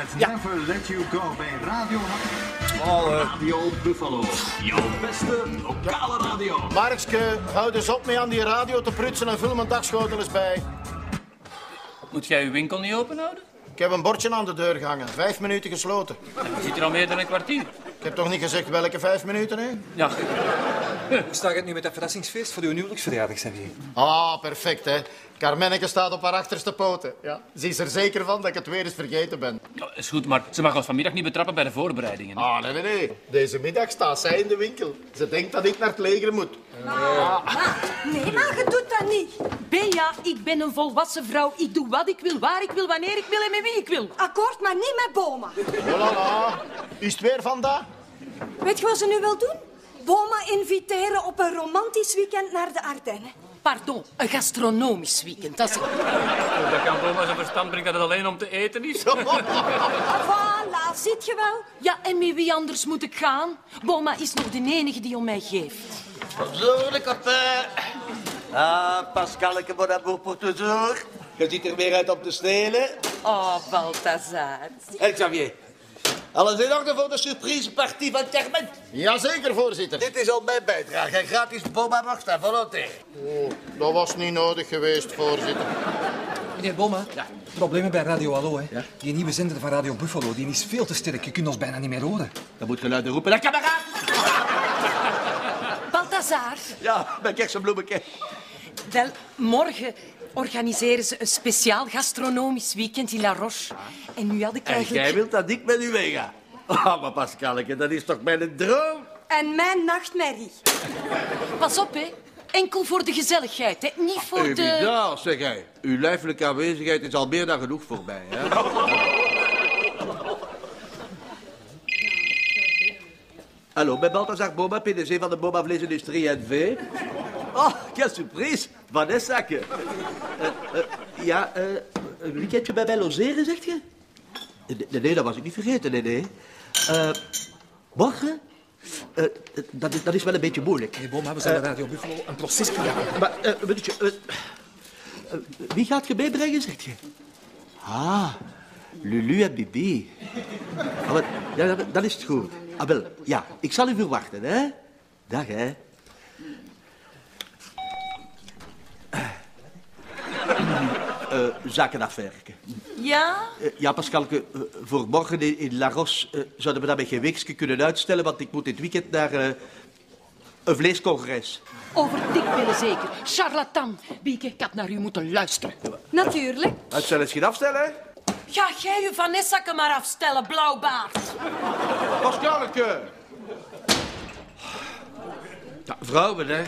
Never Let You Go bij Radio Buffalo. Jouw beste lokale radio. Markske, hou dus op mee aan die radio te prutsen en vul mijn dagschotel eens bij. Moet jij uw winkel niet openhouden? Ik heb een bordje aan de deur gehangen. 5 minuten gesloten. Je zit hier al meer dan een kwartier. Ik heb toch niet gezegd welke 5 minuten, hè? Ja. Hoe staat het nu met dat verrassingsfeest voor uw huwelijksverjaardag, Xavier? Ah, perfect, hè. Carmenneke staat op haar achterste poten. Ja. Ze is er zeker van dat ik het weer eens vergeten ben. Ja, is goed, maar ze mag ons vanmiddag niet betrappen bij de voorbereidingen. Hè? Ah, nee. Deze middag staat zij in de winkel. Ze denkt dat ik naar het leger moet. Nee, maar je doet dat niet. Bea, ik ben een volwassen vrouw. Ik doe wat ik wil, waar ik wil, wanneer ik wil en met wie ik wil. Akkoord, maar niet met Boma. Voilà. Is het weer vandaag? Weet je wat ze nu wil doen? Boma inviteren op een romantisch weekend naar de Ardennen. Pardon, een gastronomisch weekend. Dat is... Dat kan Boma zijn verstand brengen dat het alleen om te eten is. Voilà, ziet je wel? Ja, en met wie anders moet ik gaan? Boma is nog de enige die om mij geeft. Bonjour, les copains. Ah, Pascalke, bon amour pour toujours. Je ziet er weer uit om te stelen. Oh, Balthazar. En Xavier, alles in orde voor de surprisepartie van Carmen? Jazeker, voorzitter. Dit is al mijn bijdrage. En gratis Boma Morst à volonté. Oh, dat was niet nodig geweest, voorzitter. Meneer Boma, problemen bij Radio Hallo, hè? Ja? Die nieuwe zender van Radio Buffalo, die is veel te sterk. Je kunt ons bijna niet meer horen. Dan moet je luider roepen. Naar kameraad! Balthazar. Ja, mijn kersenbloemetje. Wel, morgen organiseren ze een speciaal gastronomisch weekend in La Roche. En nu had ik En eigenlijk... jij wilt dat ik met u meega? Ah, maar Pascalke, dat is toch mijn droom? En mijn nachtmerrie. Pas op, hè. Enkel voor de gezelligheid, hè. Niet voor de... Evident, zeg hij. Uw lijfelijke aanwezigheid is al meer dan genoeg voor mij, hè? Hallo, bij Balthazar Boma, PDG van de Boma Vleesindustrie NV. Oh, quelle surprise. Vanessa-ke. Een weekendje bij mij logeren, zegt je? Nee, dat was ik niet vergeten, nee. Morgen? Dat is wel een beetje moeilijk. Meneer Boma, we zullen Radio Buffalo een proces krijgen. Maar, wie gaat je meebrengen, zegt je? Ah, Lulu en Bibi. Ah, maar, ja, dan is het goed. Ah, wel, ja, ik zal u verwachten, hè. Dag, hè. Zakenaffaire. Ja? Ja, Pascalke, voor morgen in La Roche zouden we dat met geen weekje kunnen uitstellen, want ik moet dit weekend naar een vleescongres. Over dikpillen zeker. Charlatan. Bieke, ik had naar u moeten luisteren. Natuurlijk. Het zal eens geen afstellen, hè? Ga jij je Vanessa maar afstellen, blauwbaard. Pascalke! Ja, vrouwen, hè?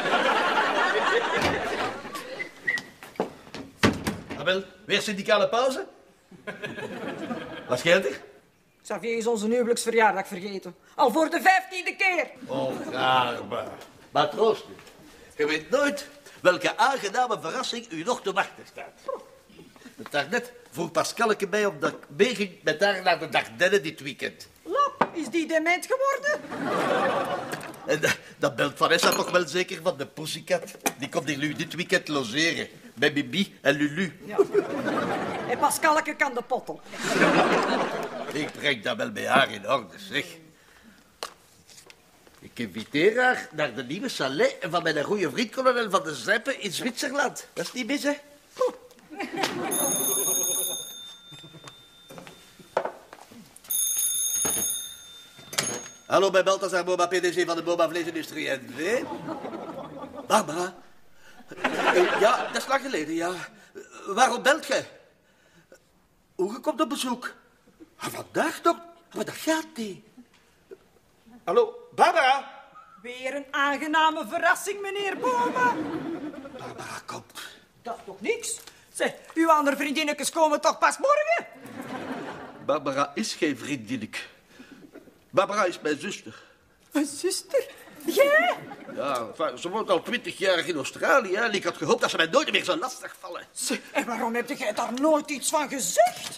Abel, weer syndicale pauze? Wat scheelt er? Xavier is onze huwelijksverjaardag vergeten. Al voor de 15e keer. Oh, arme. Maar troost u. Je weet nooit welke aangename verrassing u nog te wachten staat. Daarnet vroeg Pascalke mij of dat ik meeging met haar naar de Dardenne dit weekend. Lap, is die dement geworden? En dat belt Vanessa toch wel zeker van de Pussycat. Die komt hier nu dit weekend logeren. Met Bibi en Lulu. Ja. En Pascalke kan de pottel. Ik breng dat wel bij haar in orde, zeg. Ik inviteer haar naar de nieuwe chalet van mijn goede vriend kolonel van de Zijpen in Zwitserland. Dat is niet mis, hè? Hallo, bij Balthazar Boma, PDG van de Boma Vleesindustrie NV. Barbara. Ja, dat is lang geleden, ja. Waarom belt je? Hoe je komt op bezoek? Vandaag toch? Maar dat gaat niet. Hallo, Barbara? Weer een aangename verrassing, meneer Boma. Barbara komt. Dat is toch niks? Zeg, uw andere vriendinnetjes komen toch pas morgen? Barbara is geen vriendinnetje. Barbara is mijn zuster. Een zuster? Jij? Ja, enfin, ze woont al 20 jaar in Australië en ik had gehoopt dat ze mij nooit meer zou lastigvallen. Zeg, en waarom heb jij daar nooit iets van gezegd?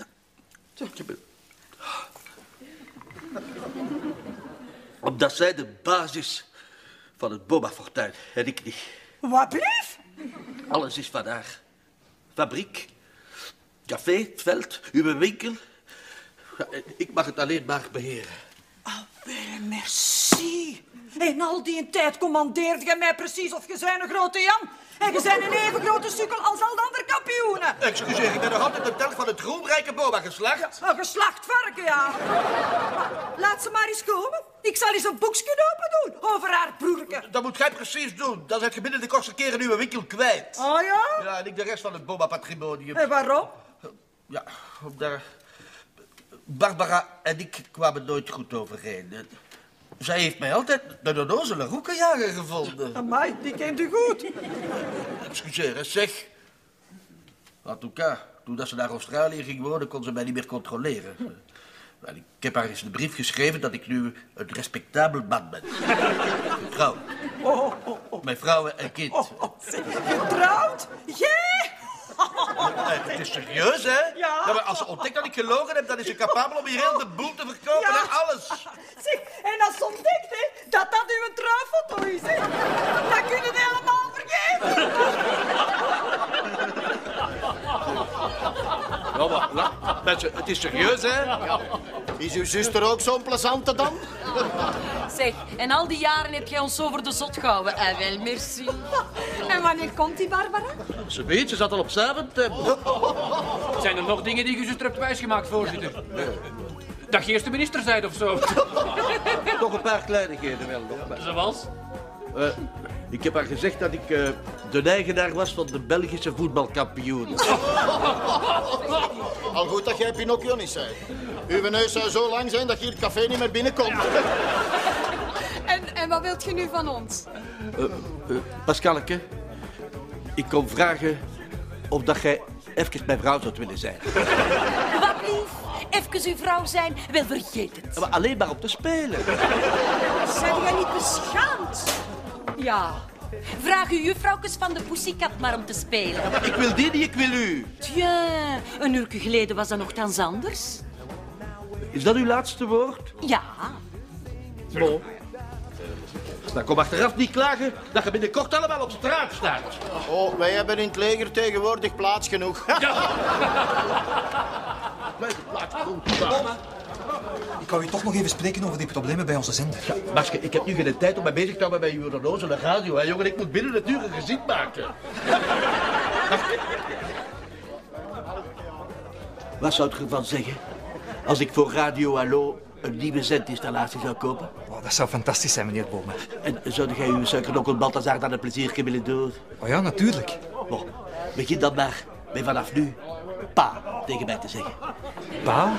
Omdat zij de basis van het Boma-fortuin en ik niet. Wat blief? Alles is van haar. Fabriek, café, het veld, uw winkel. Ik mag het alleen maar beheren. Wel, merci. En al die tijd commandeerde je mij precies of je bent een grote Jan. En je bent een even grote sukkel als al de andere kampioenen. Excuseer, ik ben nog altijd een telg van het groenrijke Boma geslacht. Een geslacht varken, ja. Laat ze maar eens komen. Ik zal eens een boekje open doen over haar broerke. Dat moet jij precies doen. Dan zet je binnen de kortste keren uw winkel kwijt. Oh ja? Ja, en ik de rest van het Boma-patrimonium. En waarom? Ja, omdat Barbara en ik kwamen nooit goed overeen. Zij heeft mij altijd een onnozele roekenjager gevonden. Amai, die kent u goed. Excuseer, hè, zeg. En tout cas, toen dat ze naar Australië ging wonen, kon ze mij niet meer controleren. Wel, ik heb haar eens een brief geschreven dat ik nu een respectabel man ben. Getrouwd. Met vrouwen en kind. Getrouwd? Jij? Het is serieus, hè? Ja. Maar als ze ontdekt dat ik gelogen heb, dan is ze capabel om hier heel de boel te verkopen, Ja. hè? Alles. Zeg, en als ze ontdekt, hè, dat dat uw trouwfoto is, hè, dan kun je het helemaal vergeten. Ja, maar mensen, het is serieus, hè? Ja. Is uw zuster ook zo'n plezante dan? Zeg, en al die jaren heb jij ons zo voor de zot gehouden. Wel, merci. En wanneer komt die, Barbara? Ze weet, ze zat al op Zaventem. Zijn er nog dingen die je zuster hebt wijsgemaakt, voorzitter? Dat je eerst de minister zijt of zo. Nog een paar kleinigheden wel. Nog. Zoals? Ik heb haar gezegd dat ik de eigenaar was van de Belgische voetbalkampioen. Al goed dat jij Pinocchio niet zei. Uw neus zou zo lang zijn dat je hier het café niet meer binnenkomt. En wat wilt je nu van ons? Pascaleke, ik kom vragen of dat jij even mijn vrouw zou willen zijn. Wat lief. Even uw vrouw zijn. Wel, vergeet het. Maar alleen maar om te spelen. Zijn jij niet beschaamd? Ja. Vraag uw juffrouwkes van de Pussycat maar om te spelen. Maar ik wil die niet, ik wil u. Tja, een uur geleden was dat nogthans anders. Is dat uw laatste woord? Ja. Bon. Dan kom achteraf niet klagen dat je binnenkort allemaal op straat staat. Oh, wij hebben in het leger tegenwoordig plaats genoeg. Ik wou u toch nog even spreken over die problemen bij onze zender. Ja, Maske, ik heb nu geen tijd om mij bezig te houden met uw onnozele radio. Hè, jongen, ik moet binnen het uur een gezin maken. Wat zou je ervan zeggen als ik voor Radio Hallo een nieuwe zendinstallatie zou kopen? Oh, dat zou fantastisch zijn, meneer Boma. En zou jij uw suikernokkel Balthazar dan een pleziertje willen doen? Oh ja, natuurlijk. Bon, begin dan maar met vanaf nu pa tegen mij te zeggen. Pa?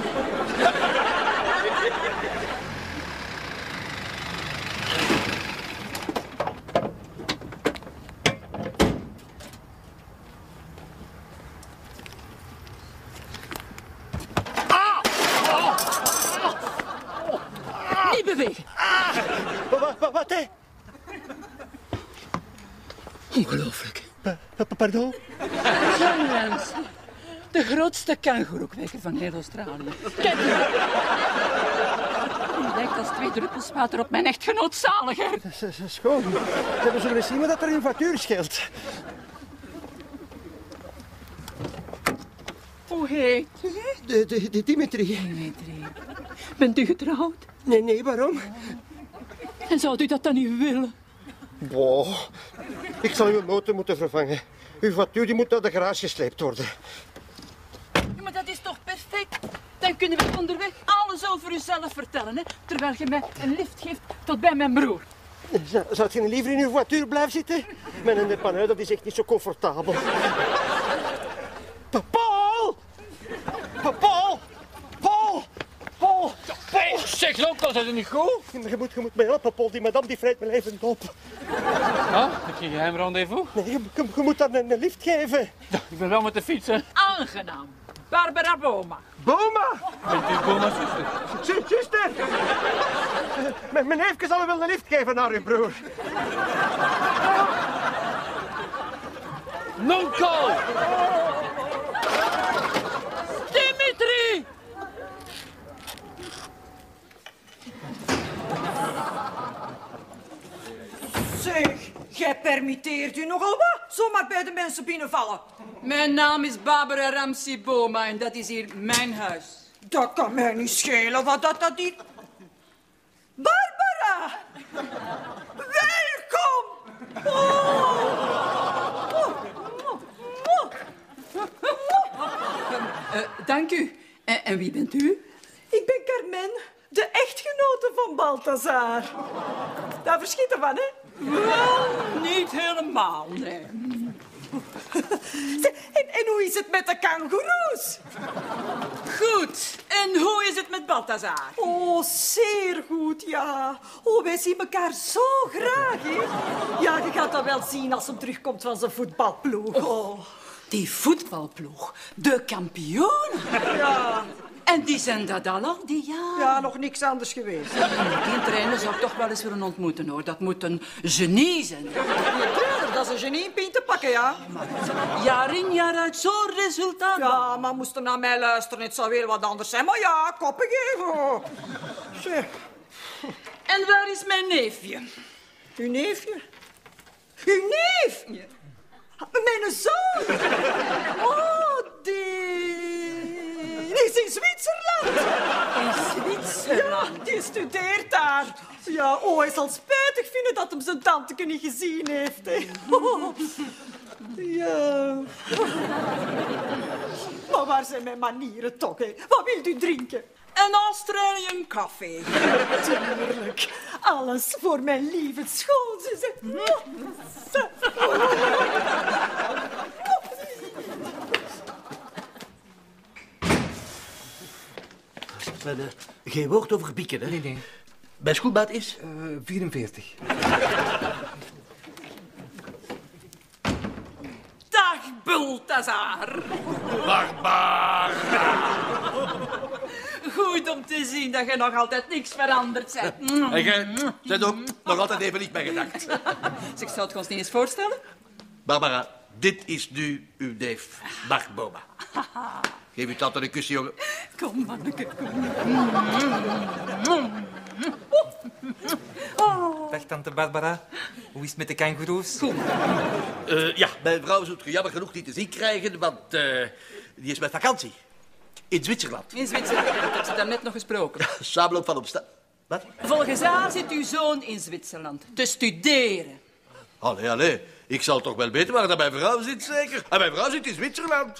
Niet bewegen. Wat, hè? Ongelooflijk. Pardon? Gremlins. De grootste kangoeroekwekker van heel Australië. Kijk hier. Het lijkt als 2 druppels water op mijn echtgenoot Zaliger. Schoon. We zullen eens zien wat er in factuur scheelt. Hoe heet u? De Dimitri. Dimitri. Bent u getrouwd? Nee, waarom? En zou u dat dan niet willen? Boah, ik zal uw motor moeten vervangen. Uw factuur die moet naar de garage gesleept worden. Ja, maar dat is toch perfect? Dan kunnen we onderweg alles over uzelf vertellen, hè? Terwijl je mij een lift geeft tot bij mijn broer. Zou je liever in uw voituur blijven zitten? Met een depanneur, dat is echt niet zo comfortabel. Paul! Paul! Paul! Paul! Paul! Zeg, loop, dat is niet goed. Je moet me helpen, Paul. Die madame die vreet me levend op. Ja, heb je een geheim rendezvous? Nee, je moet haar een lift geven. Ja, ik ben wel met de fietsen. Aangenaam. Barbara Boma. Boma! Bent u Boma's zuster? Zuster! Mijn neefje zal u wel een lift geven naar uw broer. Nonkel! Dimitri! Zeg, jij permitteert u nogal wat zomaar bij de mensen binnenvallen. Mijn naam is Barbara Ramsey Boma en dat is hier mijn huis. Dat kan mij niet schelen wat dat die... Barbara! Welkom! Dank u. En wie bent u? Ik ben Carmen, de echtgenote van Balthazar. Daar verschiet ervan, hè? Wel, niet helemaal, nee. En hoe is het met de kangoeroes? Goed. En hoe is het met Balthazar? Oh, zeer goed, ja. Oh, wij zien elkaar zo graag, hè? Ja, je gaat dat wel zien als hij terugkomt van zijn voetbalploeg. Oh. Die voetbalploeg. De kampioenen. Ja. En die zijn dat al die jaren. Ja, nog niks anders geweest. Die trainer zou ik toch wel eens willen ontmoeten, hoor. Dat moet een genie zijn. Die trainer, dat is een genie in pint te pakken, ja. Jaar in, jaar uit, zo'n resultaat. Ja, maar moest er naar mij luisteren, het zou weer wat anders zijn. Maar ja, koppen geven. Zeg. En waar is mijn neefje? Uw neefje? Uw neef? Ja. Mijn zoon. Oh, die is in Zwitserland. In Zwitserland? Ja, die studeert daar. Ja, oh, hij zal spijtig vinden dat hem zijn tante niet gezien heeft. Hè. Oh. Ja. Maar waar zijn mijn manieren toch, hè? Wat wilt u drinken? Een Australian coffee. Tuurlijk. Alles voor mijn lieve schoonzus. Geen woord over bieken, hè? Nee. Mijn schoenmaat is? 44. Dag, Balthazar. Barbaar! Goed om te zien dat je nog altijd niks veranderd bent. En jij bent ook nog altijd even niet bij gedacht. Zeg, zou het ons niet eens voorstellen? Barbara, dit is nu uw neef, Bart Boma. Geef uw tante een kusje, jongen. Kom, manneke, kom. Dag, tante Barbara. Hoe is het met de kangoeroes? Goed. Ja, mijn vrouw zult je jammer genoeg niet te zien krijgen, want die is met vakantie. In Zwitserland. In Zwitserland, ik heb ze daarnet nog gesproken. Samenloop van omstaan. Wat? Volgens haar zit uw zoon in Zwitserland te studeren. Allee. Ik zal toch wel weten waar dat mijn vrouw zit, zeker? En mijn vrouw zit in Zwitserland.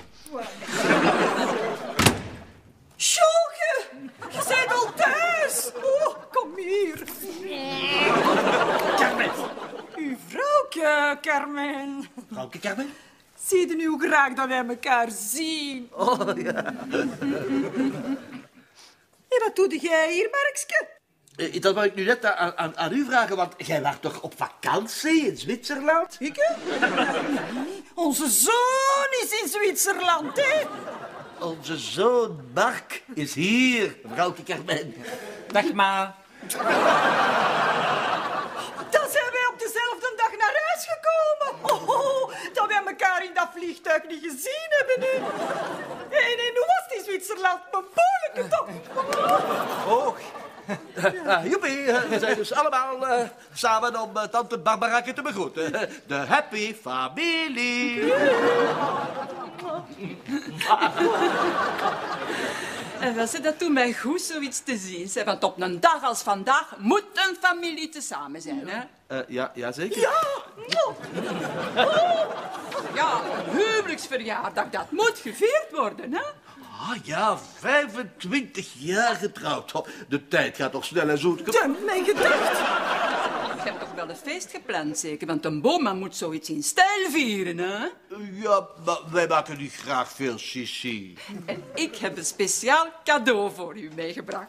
Sjoege, je bent al thuis. Oh, kom hier. Carmen. Uw vrouwke, Carmen. Vrouwke Carmen? Zie je nu hoe graag dat wij elkaar zien? Oh, ja. En wat doe jij hier, Markske? Dat wou ik nu net aan u vragen, want jij was toch op vakantie in Zwitserland? Ik, hè? Nee, onze zoon is in Zwitserland, hè? Onze zoon Mark is hier, vrouwke Carmen. Dag, ma. Dan zijn wij op dezelfde dag naar huis gekomen. Oh, dat wij elkaar in dat vliegtuig niet gezien hebben, hè? En hoe was het in Zwitserland? Mijn boerlijke toch? Oh. Joepie, we zijn dus allemaal samen om tante Barbarakke te begroeten. De happy familie. En wel, dat doet mij goed zoiets te zien. Zeg, want op een dag als vandaag moet een familie tezamen zijn, hè? Ja, zeker. Ja. Ja, een huwelijksverjaardag, dat moet gevierd worden, hè? Ah ja, 25 jaar getrouwd. Oh, de tijd gaat toch snel en zo. Mijn gedacht. Je hebt toch wel een feest gepland, zeker? Want een Boma moet zoiets in stijl vieren, hè? Ja, maar wij maken nu graag veel chichi. En ik heb een speciaal cadeau voor u meegebracht.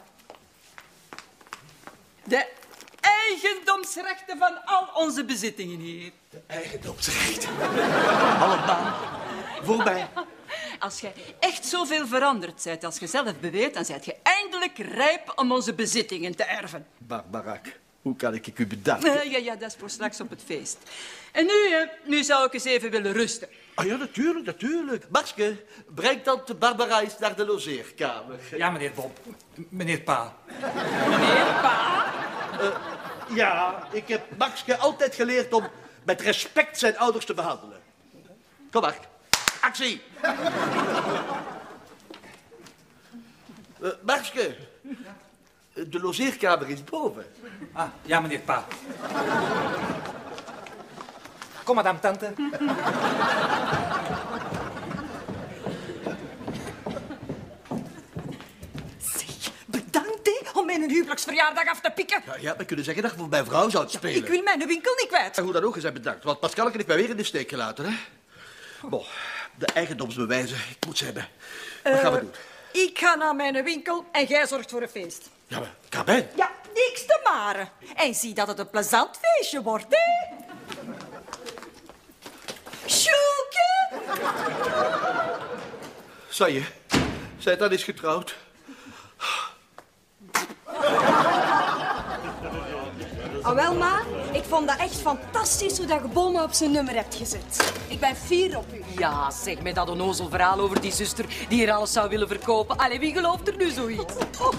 De eigendomsrechten van al onze bezittingen hier. De eigendomsrechten. Allemaal voor mij. Als jij echt zoveel veranderd bent als je zelf beweert, dan zijt je eindelijk rijp om onze bezittingen te erven. Barbarak, hoe kan ik u bedanken? Ja, dat is voor straks op het feest. En nu zou ik eens even willen rusten. Ah ja, natuurlijk. Marske, breng tante Barbara eens naar de logeerkamer. Ja, meneer Bob. Meneer Pa. Meneer Pa? Ja, ik heb Marske altijd geleerd om met respect zijn ouders te behandelen. Kom maar. Actie! Markske, de logeerkamer is boven. Ah, ja, meneer Pa. Kom, madame, tante. Bedankt, hè, om mijn huwelijksverjaardag af te pikken. Ja, we kunnen zeggen dat je voor mijn vrouw zou spelen. Ik wil mijn winkel niet kwijt. Hoe dan ook, is hij bedankt. Want Pascalke heeft mij weer in de steek gelaten, hè. Bon, de eigendomsbewijzen, ik moet ze hebben. Wat gaan we doen? Ik ga naar mijn winkel en jij zorgt voor een feest. Ja, maar Cabijn. Ja, niks te maren. En zie dat het een plezant feestje wordt, hè. Sjoeke! Zei je, zij dan is getrouwd. Ah, wel, ma, ik vond dat echt fantastisch hoe dat je Boma op zijn nummer hebt gezet. Ik ben fier op u. Ja, zeg mij dat onnozel verhaal over die zuster die hier alles zou willen verkopen. Allee, wie gelooft er nu zoiets?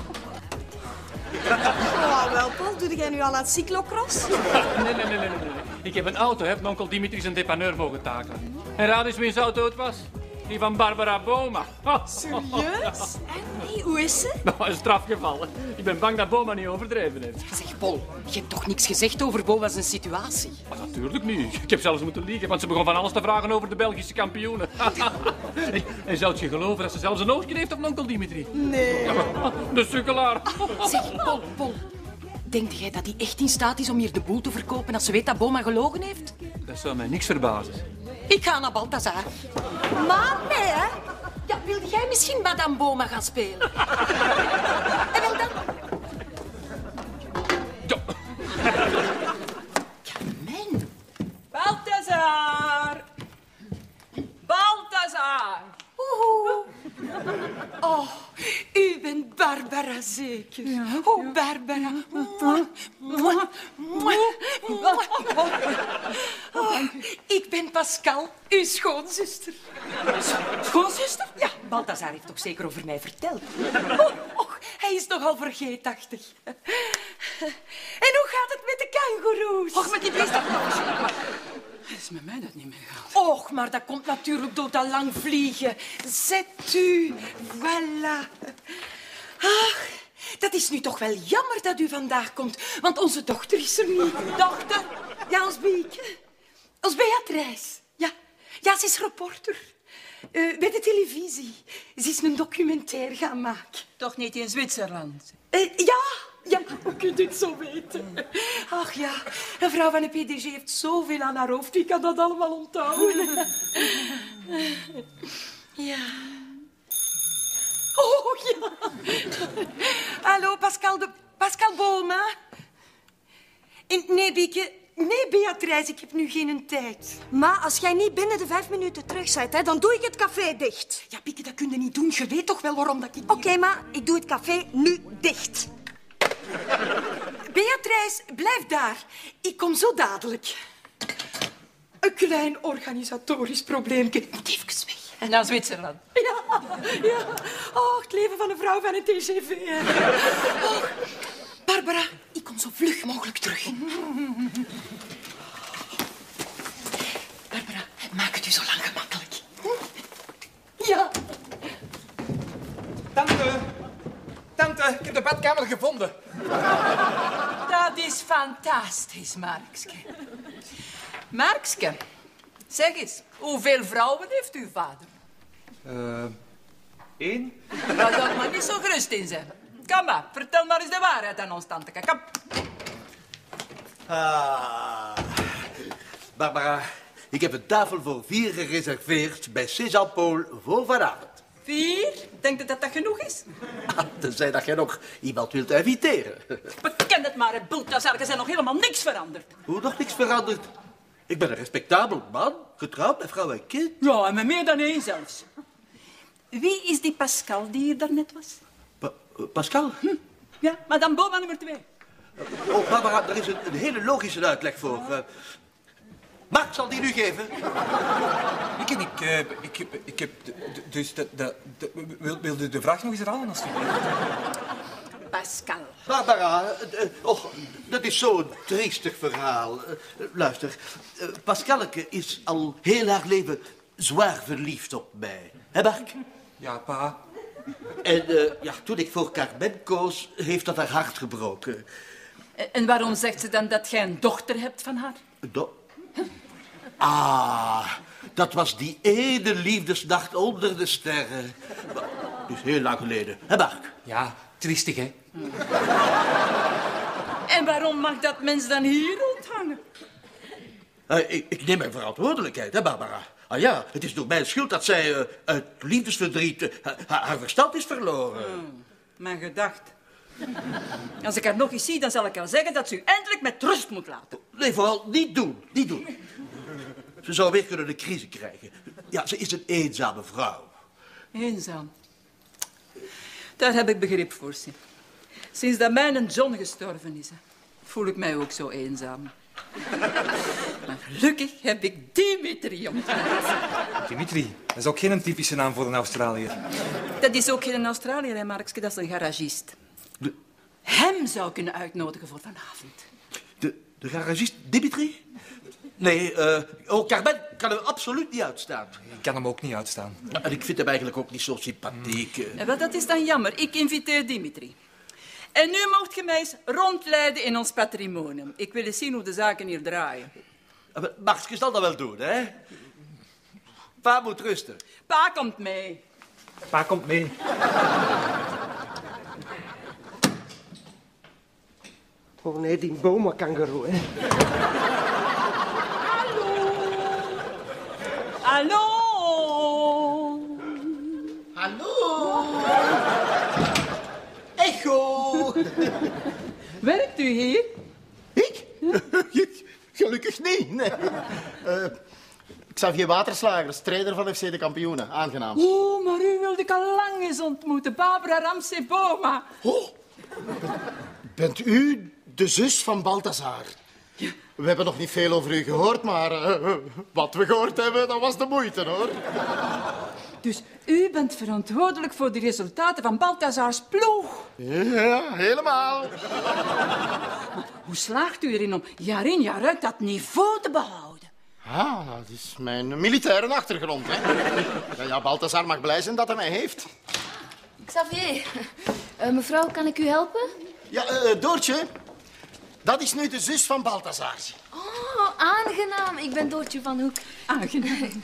Oh, wel, Paul, doe jij nu al aan het cyclocross? Nee. Ik heb een auto, heb onkel Dimitri zijn depaneur mogen takelen. En raad eens wiens auto het was. Die van Barbara Boma. Serieus? En nee, hoe is ze? Nou, een strafgevallen. Ik ben bang dat Boma niet overdreven heeft. Zeg, Paul, je hebt toch niks gezegd over Boma's situatie? Maar natuurlijk niet. Ik heb zelfs moeten liegen, want ze begon van alles te vragen over de Belgische kampioenen. En zou je geloven dat ze zelfs een oogje heeft op onkel Dimitri? Nee. Ja, maar, de sukkelaar. Zeg, Paul, denk jij dat hij echt in staat is om hier de boel te verkopen als ze weet dat Boma gelogen heeft? Dat zou mij niks verbazen. Ik ga naar Balthazar. Maar nee, hè? Ja, wilde jij misschien Madame Boma gaan spelen? En wel dan... Ja. Carmen. Balthazar! Balthazar! Oh, u bent Barbara zeker? Ja. Oh, Barbara. Oh, ik ben Pascal, uw schoonzuster. Schoonzuster? Ja, Balthazar heeft toch zeker over mij verteld. Oh, hij is nogal vergeetachtig. En hoe gaat het met de kangoeroes? Och, met die beesten. Is met mij dat niet meer gaat. Och, maar dat komt natuurlijk door dat lang vliegen. Zet u, voilà. Ach, dat is nu toch wel jammer dat u vandaag komt, want onze dochter is er niet. Dochter? Ja, ons Bieke. Ons Beatrice. Ja, ze is reporter. Bij de televisie. Ze is een documentaire gaan maken. Toch niet in Zwitserland? Ja, hoe kunt u het zo weten? Ach ja, een vrouw van een PDG heeft zoveel aan haar hoofd. Wie kan dat allemaal onthouden? Ja. Oh ja. Hallo, Pascal Boma. Nee, Bieke. Nee, Beatrice, ik heb nu geen tijd. Maar als jij niet binnen de 5 minuten terug bent, hè, dan doe ik het café dicht. Ja, Bieke, dat kun je niet doen. Je weet toch wel waarom dat ik... Oké, maar ik doe het café nu dicht. Beatrice, blijf daar. Ik kom zo dadelijk. Een klein organisatorisch probleempje. Ik moet even weg. Naar Zwitserland. Ja. Oh, het leven van een vrouw van een TGV. Oh, Barbara, ik kom zo vlug mogelijk terug. Barbara, maak het u zo lang gemakkelijk. Ja. Tante, ik heb de badkamer gevonden. Dat is fantastisch, Markske. Markske, zeg eens, hoeveel vrouwen heeft uw vader? 1. Daar zou ik maar niet zo gerust in zijn. Kom maar, vertel maar eens de waarheid aan ons, tante. Kom. Barbara, ik heb een tafel voor 4 gereserveerd bij Saint-Jean-Paul voor vanavond. 4? Denkt u dat dat genoeg is? Tenzij dat jij nog iemand wilt inviteren. Beken het maar, hè, Balthazar. Er zijn nog helemaal niks veranderd. Hoe nog niks veranderd? Ik ben een respectabel man, getrouwd met vrouw en kind. Ja, en met meer dan 1 zelfs. Wie is die Pascal die hier daarnet was? Pascal? Ja, madame Boma nummer 2. Oh, Barbara, er is een hele logische uitleg voor. Mark zal die nu geven. Ik heb... Dus wil u de vraag nog eens herhalen, alsjeblieft? Pascal. Barbara, dat is zo'n triestig verhaal. Luister, Pascalke is al heel haar leven zwaar verliefd op mij. Hè, Mark? Ja, pa. En toen ik voor Carmen koos, heeft dat haar hart gebroken. En waarom zegt ze dan dat jij een dochter hebt van haar? Dat was die ene liefdesnacht onder de sterren. Dus heel lang geleden. Hè, Mark? Ja, triestig, hè? En waarom mag dat mens dan hier rondhangen? Ik neem mijn verantwoordelijkheid, hè, Barbara? Ah ja, het is door mijn schuld dat zij uit liefdesverdriet haar verstand is verloren. Mijn gedacht. Als ik haar nog eens zie, dan zal ik haar zeggen dat ze u eindelijk met rust moet laten. Nee, vooral niet doen. Niet doen. Ze zou weer kunnen de crisis krijgen. Ja, ze is een eenzame vrouw. Eenzaam. Daar heb ik begrip voor, Sim. Sinds dat mijn John gestorven is, voel ik mij ook zo eenzaam. Maar gelukkig heb ik Dimitri ontmoet. Dimitri, dat is ook geen typische naam voor een Australiër. Dat is ook geen Australiër, hè, Markske, dat is een garagist. Hem zou ik kunnen uitnodigen voor vanavond. De garagist Dimitri? Nee, Carmen kan hem absoluut niet uitstaan. Ik kan hem ook niet uitstaan. En ik vind hem eigenlijk ook niet zo sympathiek. Wel, dat is dan jammer. Ik inviteer Dimitri. En nu mocht je mij eens rondleiden in ons patrimonium. Ik wil eens zien hoe de zaken hier draaien. Markske zal dat wel doen, hè? Pa moet rusten. Pa komt mee. Pa komt mee. Oh nee, die Boma-kangaroo, hè. Hallo. Hallo. Echo. Werkt u hier? Ik? Gelukkig niet, nee. Xavier Waterslagers, trainer van FC de Kampioenen. Aangenaam. Oh, maar u wilde ik al lang eens ontmoeten. Barbara Ramsey Boma. Oh, bent u de zus van Balthazar? Ja. We hebben nog niet veel over u gehoord, maar wat we gehoord hebben, dat was de moeite, hoor. Dus u bent verantwoordelijk voor de resultaten van Balthazars ploeg? Ja, helemaal. Maar hoe slaagt u erin om jaar in jaar uit dat niveau te behouden? Ah, dat is mijn militaire achtergrond, hè. Ja, Balthazar mag blij zijn dat hij mij heeft. Xavier, mevrouw, kan ik u helpen? Ja, Doortje, dat is nu de zus van Balthazar. Oh, aangenaam. Ik ben Doortje van Hoek. Aangenaam.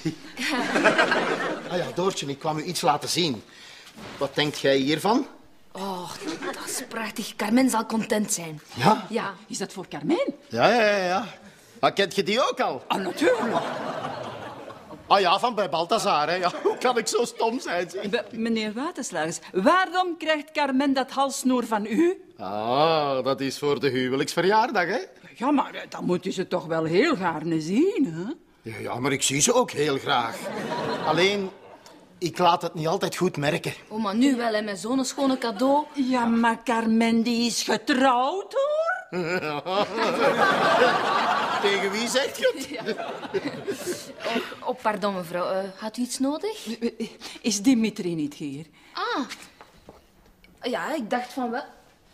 Ah ja, Doortje, ik kwam u iets laten zien. Wat denkt jij hiervan? Oh, dat is prachtig. Carmen zal content zijn. Ja? Ja. Is dat voor Carmen? Ja. Maar kent je die ook al? Ah, natuurlijk. Ah ja, van bij Balthazar, hè. Ja, hoe kan ik zo stom zijn? Meneer Waterslagers, waarom krijgt Carmen dat halssnoer van u? Ah, dat is voor de huwelijksverjaardag, hè. Ja, maar dan moet u ze toch wel heel gaarne zien, hè? Ja, maar ik zie ze ook heel graag. Alleen, ik laat het niet altijd goed merken. Oh, maar nu wel, hè, met zo'n schone cadeau. Ja, maar Carmen, die is getrouwd, hoor. Tegen wie zegt je het? Ja. Oh, pardon, mevrouw. Had u iets nodig? Is Dimitri niet hier? Ah. Ja, ik dacht van wel.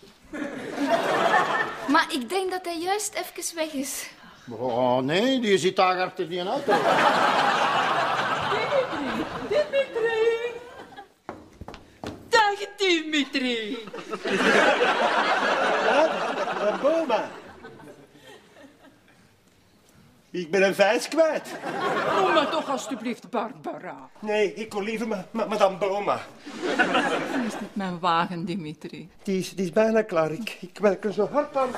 Maar ik denk dat hij juist even weg is. Oh, nee, die zit daar achter die auto. Dimitri! Dag, Dimitri! Boma. Ik ben een vijs kwijt. Noem maar toch alstublieft Barbara. Nee, ik wil liever madame Boma. Hoe is het met mijn wagen, Dimitri? Die is bijna klaar. Ik werk er zo hard aan.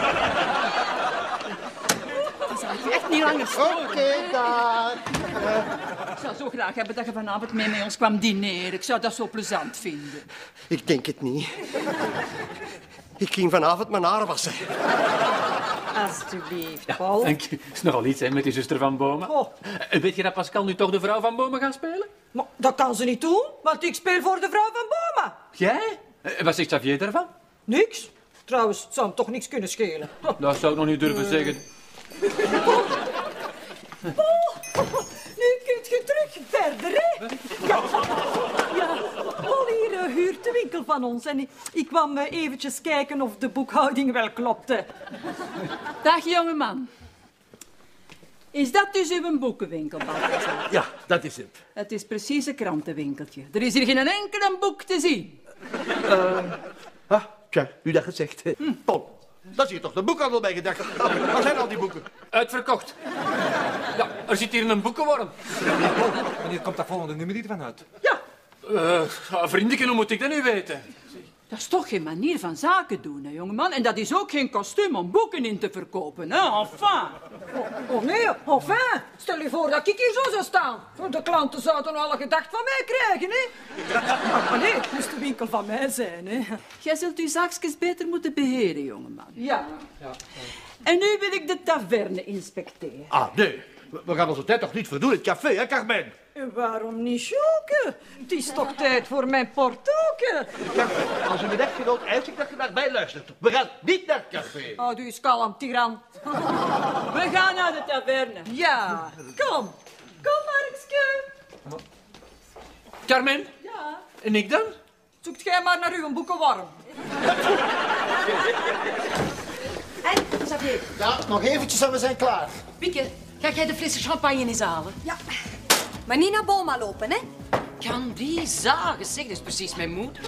Dan zal ik je echt niet langer storen. Oké, daar. Ik zou zo graag hebben dat je vanavond mee met ons kwam dineren. Ik zou dat zo plezant vinden. Ik denk het niet. Ik ging vanavond mijn haar wassen. Alsjeblieft, Paul. Dank je. Is nogal iets, hè, met die zuster van Boma. Oh. Weet je dat Pascal nu toch de vrouw van Boma gaat spelen? Maar dat kan ze niet doen, want ik speel voor de vrouw van Boma. Jij? Wat zegt Xavier daarvan? Niks. Trouwens, het zou hem toch niks kunnen schelen. Dat zou ik nog niet durven zeggen. Nu kunt je terug verder, hè? Ja, Paul hier huurt de winkel van ons. En ik kwam eventjes kijken of de boekhouding wel klopte. Dag, jongeman. Is dat dus uw boekenwinkel, Balthazar? Ja, dat is het. Het is precies een krantenwinkeltje. Er is hier geen enkel boek te zien. Tja, u dat gezegd. Paul, dat is hier toch de boekhandel bij gedacht. Waar zijn al die boeken? Uitverkocht. Ja, er zit hier een boekenworm. Wanneer komt dat volgende nummer hiervan uit? Vriendje, hoe moet ik dat nu weten? Dat is toch geen manier van zaken doen, hè, jongeman? En dat is ook geen kostuum om boeken in te verkopen, hè? Enfin. Oh nee, enfin. Stel je voor dat ik hier zo zou staan. De klanten zouden alle gedacht van mij krijgen, hè? Maar nee, het moest de winkel van mij zijn, hè? Jij zult uw zaakjes beter moeten beheren, jongeman. Ja. En nu wil ik de taverne inspecteren. Ah, nee. We gaan onze tijd toch niet verdoen in het café, hè, Carmen? En waarom niet choken? Het is toch tijd voor mijn portoken? Als u mijn echtgenoot eist, ik dat je naar mij luistert. We gaan niet naar het café. Houd u eens kalm, tiran. We gaan naar de taverne. Ja, kom. Kom, Markske. Carmen? Ja. En ik dan? Zoekt jij maar naar uw boekenworm. En, Xavier, Ja, nog eventjes en we zijn klaar. Pieke, ga jij de flessen champagne eens halen? ja. Maar niet naar Boma lopen, hè? Kan die zagen? Zeg, dat is precies mijn moeder.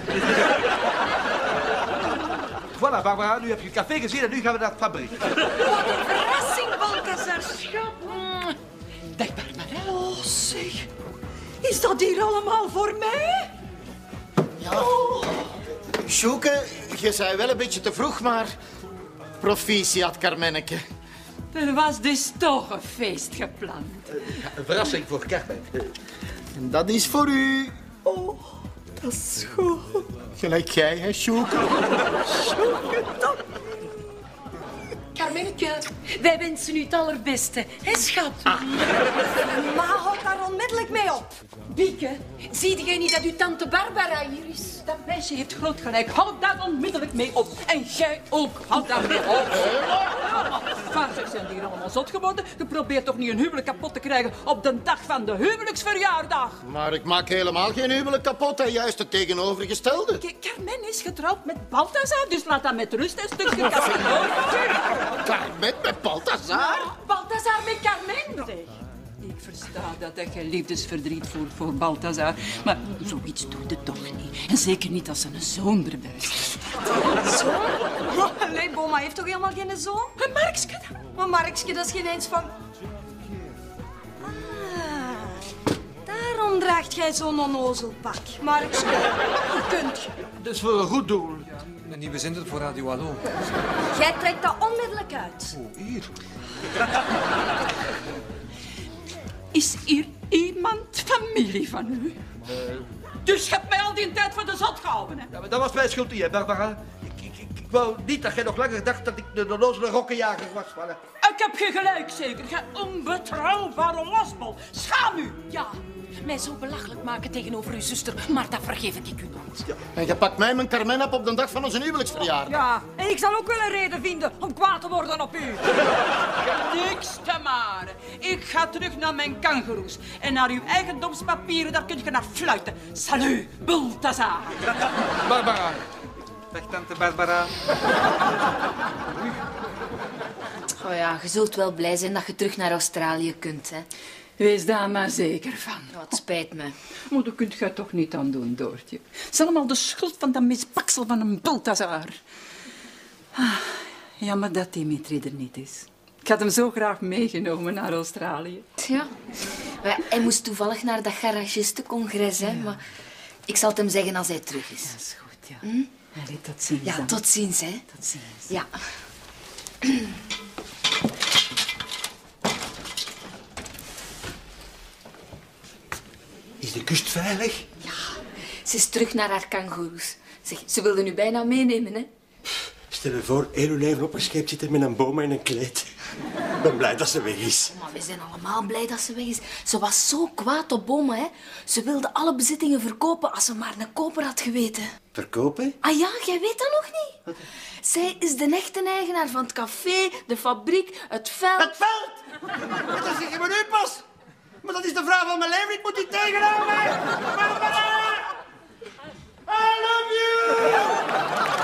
Voilà, Barbara, nu heb je het café gezien en nu gaan we naar de fabriek. Wat een verrassing, Balthazar, schat. Dag, Barbara. Oh, zeg. Is dat hier allemaal voor mij? Ja. Sjoeke, je zei wel een beetje te vroeg, maar... Proficiat, Carmenneke. Er was dus toch een feest gepland. Een verrassing voor Carmen. En dat is voor u. Oh, dat is goed. Gelijk jij, hè, Sjoeke? Sjoeke, dat... Carmenneke, wij wensen u het allerbeste. Hè, schat? Ma houdt daar onmiddellijk mee op. Bieke, zie jij niet dat uw tante Barbara hier is? Dat meisje heeft groot gelijk. Houd daar onmiddellijk mee op. En jij ook. Houd daar mee op. Vader, zijn die hier allemaal zot geworden? Je probeert toch niet een huwelijk kapot te krijgen op de dag van de huwelijksverjaardag? Maar ik maak helemaal geen huwelijk kapot, hè. Juist het tegenovergestelde. Carmen is getrouwd met Balthazar, dus laat dat met rust een stukje Carmen. Carmen met Balthazar? Balthazar met Carmen. Zeg, ik versta dat je liefdesverdriet voelt voor Balthazar, maar zoiets doet het toch niet. En zeker niet als ze een zoon erbij is. Zoon? Oh, nee, Boma heeft toch helemaal geen zoon? En Markske? Maar Markske, dat is geen eens van... Ah, daarom draagt jij zo'n onnozel pak. Markske, hoe kunt je? Dat is voor een goed doel. Een nieuwe zender voor Radio Hallo. Jij trekt dat onmiddellijk uit. Oh, hier. Is hier iemand familie van u? Dus je hebt mij al die tijd voor de zot gehouden, hè? Ja, maar dat was mijn schuld niet, hè, Barbara. Ik wou niet dat jij nog langer dacht dat ik de onnozele rokkenjager was. Voilà. Ik heb je gelijk, zeker. Gij onbetrouwbare losbol. Schaam u! Ja, mij zo belachelijk maken tegenover uw zuster, maar dat vergeef ik u nooit. En je pakt mij mijn Carmen op de dag van onze huwelijksverjaardag. Ja, en ik zal ook wel een reden vinden om kwaad te worden op u. Niks te maren. Ik ga terug naar mijn kangoeroes. En naar uw eigendomspapieren, daar kun je naar fluiten. Salut, Balthazar. Barbara. Dag, tante Barbara. Oh ja, je zult wel blij zijn dat je terug naar Australië kunt, hè. Wees daar maar zeker van. Oh, het spijt me. Maar daar kunt je toch niet aan doen, Doortje. Het is allemaal de schuld van dat misbaksel van een Balthazar. Jammer dat Dimitri er niet is. Ik had hem zo graag meegenomen naar Australië. Ja. Maar ja, hij moest toevallig naar dat garagistencongres, hè. Maar ik zal het hem zeggen als hij terug is. Dat is goed, ja. Allee, tot ziens Ja, dan. tot ziens, hè. Tot ziens. Ja. Is de kust veilig? Ze is terug naar haar kangoeroes. Zeg, ze wilde nu bijna meenemen, hè. Stel je voor, heel uw leven opgescheept zitten met een boom en een kleed. Ik ben blij dat ze weg is. Maar we zijn allemaal blij dat ze weg is. Ze was zo kwaad op Boma, hè. Ze wilde alle bezittingen verkopen als ze maar een koper had geweten. Verkopen? Ah ja, jij weet dat nog niet? Zij is de echte eigenaar van het café, de fabriek, het veld. Het veld! Dat zeg je me nu pas! Maar dat is de vrouw van mijn leven, ik moet die tegenhouden! Barbara! I love you!